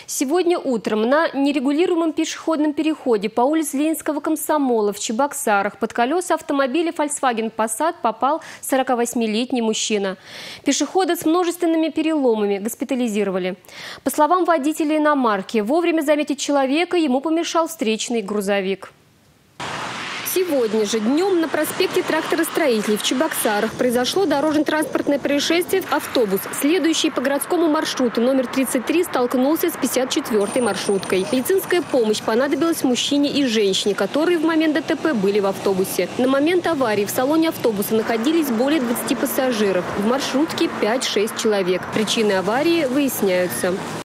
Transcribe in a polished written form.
Сегодня утром на нерегулируемом пешеходном переходе по улице Ленинского Комсомола в Чебоксарах под колеса автомобиля Volkswagen Passat попал 48-летний мужчина. Пешехода с множественными переломами госпитализировали. По словам водителя иномарки, вовремя заметить человека ему помешал встречный грузовик. Сегодня же днем на проспекте Тракторостроителей в Чебоксарах произошло дорожно-транспортное происшествие. Автобус, следующий по городскому маршруту номер 33, столкнулся с 54-й маршруткой. Медицинская помощь понадобилась мужчине и женщине, которые в момент ДТП были в автобусе. На момент аварии в салоне автобуса находились более 20 пассажиров. В маршрутке 5-6 человек. Причины аварии выясняются.